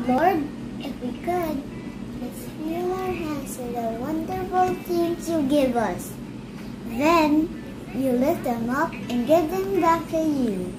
Lord, if we could, let's fill our hands with the wonderful things you give us. Then, you lift them up and give them back to you.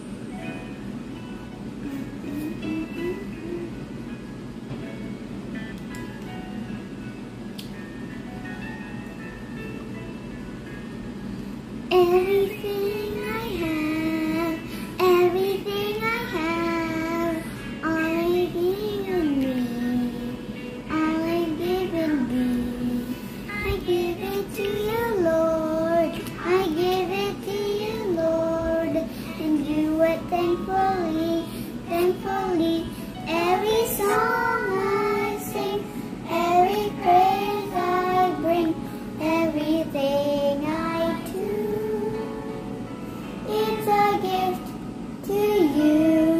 Everything I have, everything I have, all I given me, all I given thee. I give it to you, Lord, I give it to you, Lord, and do it thankfully, thankfully. Every song I sing, every praise I bring, everything I do, it's a gift to you.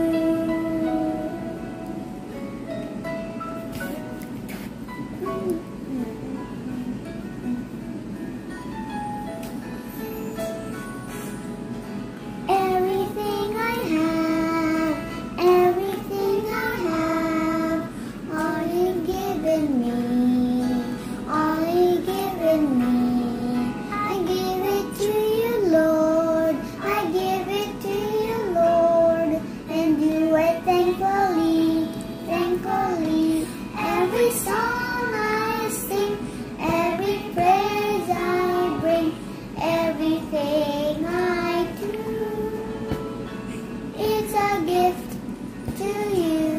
Everything I have, everything I have, all you've given me, all you've given me. I give it to you, Lord, I give it to you, Lord, and do it thankfully, thankfully. Every song I sing, every praise I bring, everything I do, it's a gift to you.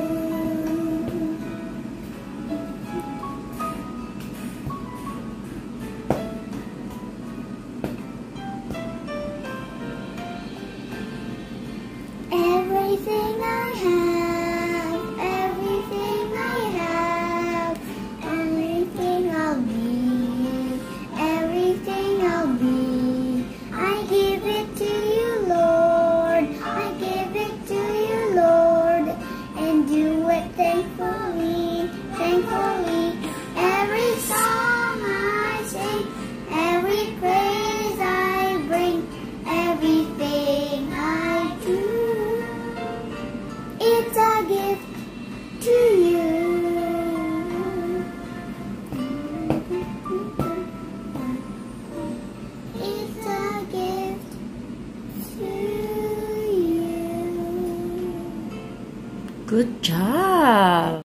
Everything I have, everything I have, everything I'll be, everything I'll be. I give it to you, Lord, I give it to you, Lord, and do it thankfully, thankfully. Every song I sing, every praise I bring, everything I do, it's a gift to you. It's a gift to you. Good job.